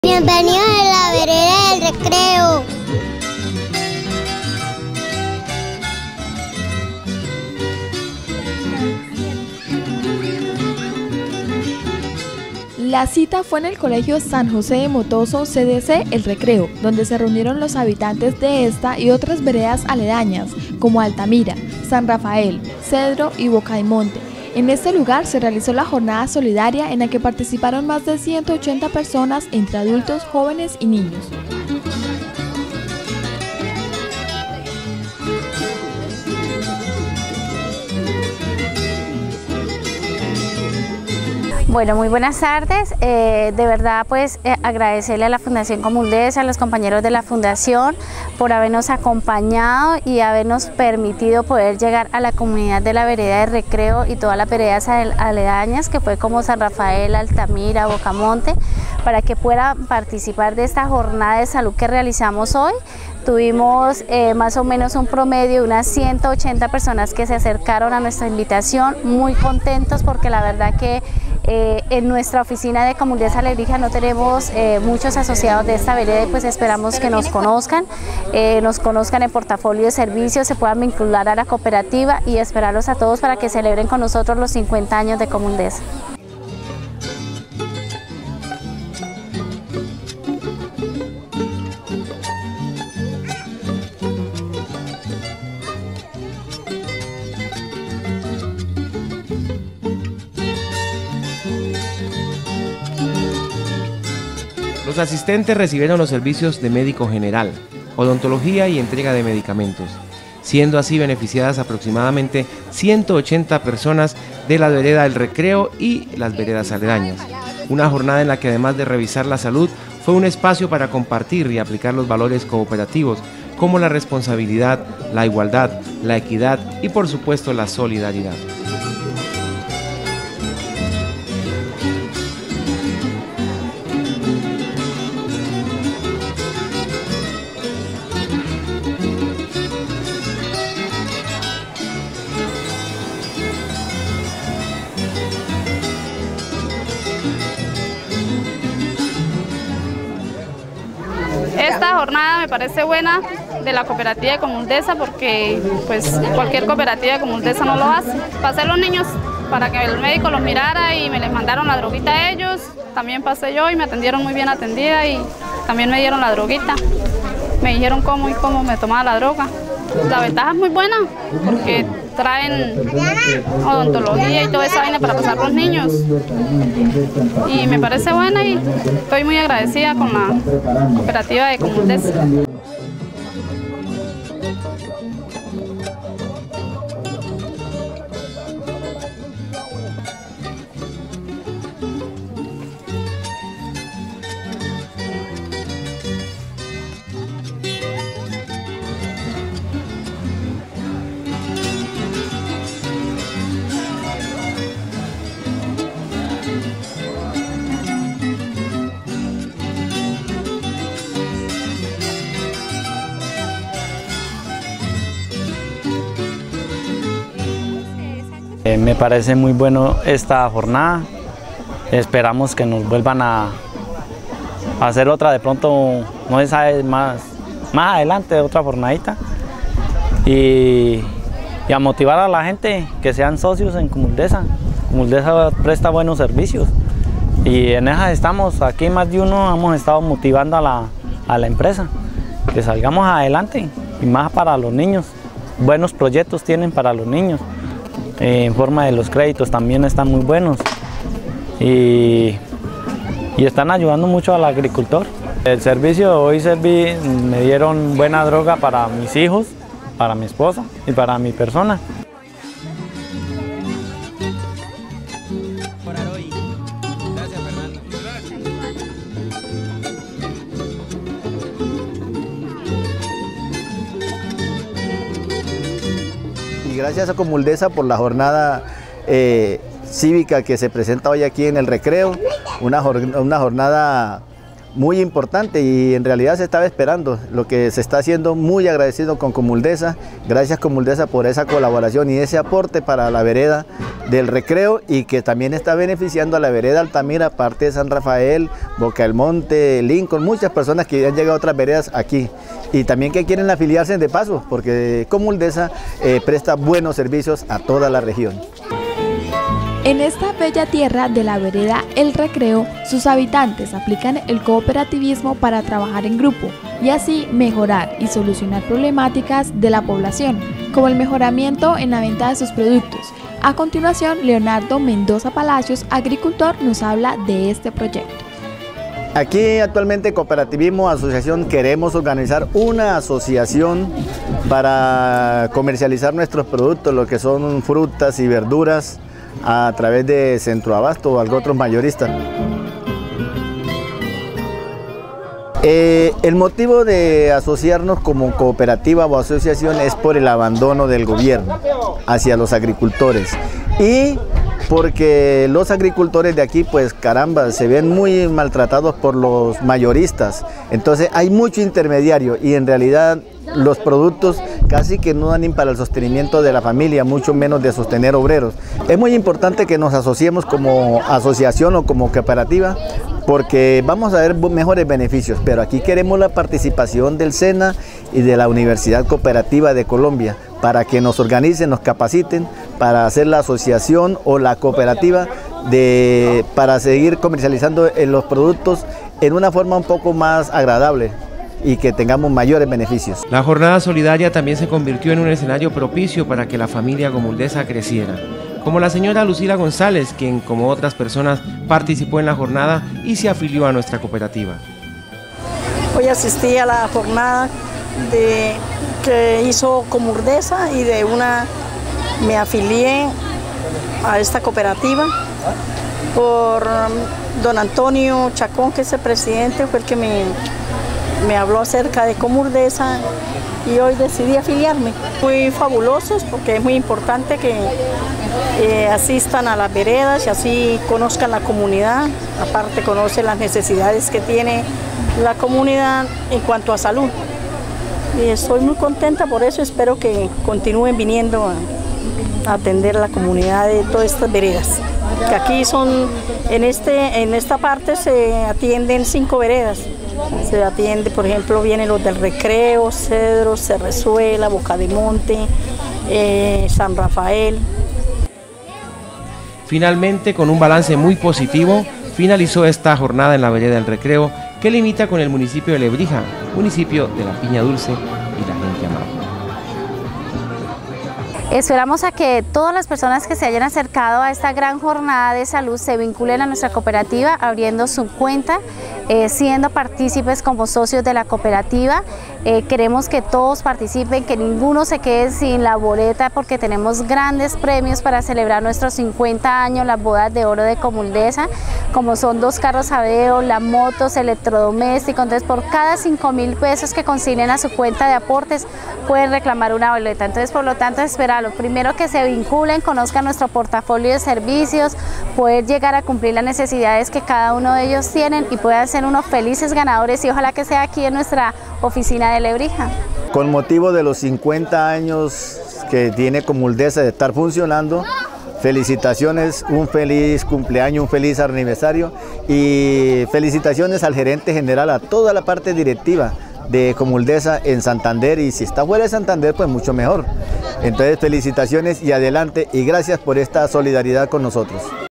Bienvenidos a la vereda del recreo. La cita fue en el Colegio San José de Motoso, CDC El Recreo, donde se reunieron los habitantes de esta y otras veredas aledañas, como Altamira, San Rafael, Cedro y Bocaimonte. En este lugar se realizó la jornada solidaria en la que participaron más de 180 personas entre adultos, jóvenes y niños. Bueno, muy buenas tardes. De verdad, pues agradecerle a la Fundación Comuldesa, a los compañeros de la Fundación por habernos acompañado y habernos permitido poder llegar a la comunidad de la vereda de Recreo y todas las veredas aledañas, que fue como San Rafael, Altamira, Bocamonte, para que puedan participar de esta jornada de salud que realizamos hoy. Tuvimos más o menos un promedio de unas 180 personas que se acercaron a nuestra invitación, muy contentos porque la verdad que en nuestra oficina de Comuldesa Lebrija no tenemos muchos asociados de esta vereda y pues esperamos que nos conozcan en portafolio de servicios, se puedan vincular a la cooperativa y esperarlos a todos para que celebren con nosotros los 50 años de Comuldesa. Los asistentes recibieron los servicios de médico general, odontología y entrega de medicamentos, siendo así beneficiadas aproximadamente 180 personas de la vereda del Recreo y las veredas aledañas. Una jornada en la que además de revisar la salud, fue un espacio para compartir y aplicar los valores cooperativos como la responsabilidad, la igualdad, la equidad y por supuesto la solidaridad. Esta jornada me parece buena de la cooperativa de Comuldesa porque pues cualquier cooperativa de Comuldesa no lo hace. Pasé los niños para que el médico los mirara y me les mandaron la droguita a ellos. También pasé yo y me atendieron muy bien atendida y también me dieron la droguita. Me dijeron cómo y cómo me tomaba la droga. La ventaja es muy buena porque traen odontología y toda esa vaina para pasar los niños. Y me parece buena y estoy muy agradecida con la cooperativa de Comuldesa. Me parece muy bueno esta jornada, esperamos que nos vuelvan a hacer otra de pronto, no se sabe, más adelante otra jornadita y a motivar a la gente que sean socios en Comuldesa. Comuldesa presta buenos servicios y en esas estamos, aquí más de uno hemos estado motivando a la empresa, que salgamos adelante y más para los niños, buenos proyectos tienen para los niños. En forma de los créditos también están muy buenos y están ayudando mucho al agricultor. El servicio hoy me dieron buena droga para mis hijos, para mi esposa y para mi persona. Y gracias a Comuldesa por la jornada cívica que se presenta hoy aquí en el Recreo, una jornada muy importante y en realidad se estaba esperando. Lo que se está haciendo, muy agradecido con Comuldesa. Gracias Comuldesa por esa colaboración y ese aporte para la vereda del Recreo, y que también está beneficiando a la vereda Altamira, parte de San Rafael, Boca del Monte, Lincoln, muchas personas que han llegado a otras veredas aquí y también que quieren afiliarse de paso, porque Comuldesa presta buenos servicios a toda la región. En esta bella tierra de la vereda El Recreo, sus habitantes aplican el cooperativismo para trabajar en grupo y así mejorar y solucionar problemáticas de la población, como el mejoramiento en la venta de sus productos. A continuación, Leonardo Mendoza Palacios, agricultor, nos habla de este proyecto. Aquí actualmente Cooperativismo Asociación queremos organizar una asociación para comercializar nuestros productos, lo que son frutas y verduras, a través de Centro Abasto o algo otros mayoristas. El motivo de asociarnos como cooperativa o asociación es por el abandono del gobierno hacia los agricultores y porque los agricultores de aquí, pues caramba, se ven muy maltratados por los mayoristas. Entonces hay mucho intermediario y en realidad los productos casi que no dan ni para el sostenimiento de la familia, mucho menos de sostener obreros. Es muy importante que nos asociemos como asociación o como cooperativa, porque vamos a ver mejores beneficios, pero aquí queremos la participación del SENA y de la Universidad Cooperativa de Colombia para que nos organicen, nos capaciten para hacer la asociación o la cooperativa para seguir comercializando los productos en una forma un poco más agradable y que tengamos mayores beneficios. La jornada solidaria también se convirtió en un escenario propicio para que la familia comuldesa creciera, como la señora Lucila González, quien como otras personas participó en la jornada y se afilió a nuestra cooperativa. Hoy asistí a la jornada que hizo Comuldesa y me afilié a esta cooperativa por don Antonio Chacón, que es el presidente, fue el que me habló acerca de Comuldesa y hoy decidí afiliarme. Muy fabulosos porque es muy importante que asistan a las veredas y así conozcan la comunidad, aparte conocen las necesidades que tiene la comunidad en cuanto a salud. Y estoy muy contenta por eso, espero que continúen viniendo a atender a la comunidad de todas estas veredas. Que aquí en esta parte se atienden 5 veredas. Se atiende, por ejemplo, vienen los del Recreo, Cedro, Cerrezuela, Boca de Monte, San Rafael. Finalmente, con un balance muy positivo, finalizó esta jornada en la vereda del Recreo, que limita con el municipio de Lebrija, municipio de la Piña Dulce y la gente amable. Esperamos a que todas las personas que se hayan acercado a esta gran jornada de salud se vinculen a nuestra cooperativa abriendo su cuenta, siendo partícipes como socios de la cooperativa. Queremos que todos participen, que ninguno se quede sin la boleta porque tenemos grandes premios para celebrar nuestros 50 años, las bodas de oro de Comuldesa, como son 2 carros Aveo, las motos, electrodomésticos. Entonces por cada 5.000 pesos que consignen a su cuenta de aportes pueden reclamar una boleta. Entonces por lo tanto esperar lo primero que se vinculen, conozcan nuestro portafolio de servicios, poder llegar a cumplir las necesidades que cada uno de ellos tienen y puedan ser unos felices ganadores y ojalá que sea aquí en nuestra oficina de Lebrija. Con motivo de los 50 años que tiene Comuldesa de estar funcionando, felicitaciones, un feliz cumpleaños, un feliz aniversario y felicitaciones al gerente general, a toda la parte directiva de Comuldesa en Santander, y si está fuera de Santander pues mucho mejor. Entonces felicitaciones y adelante y gracias por esta solidaridad con nosotros.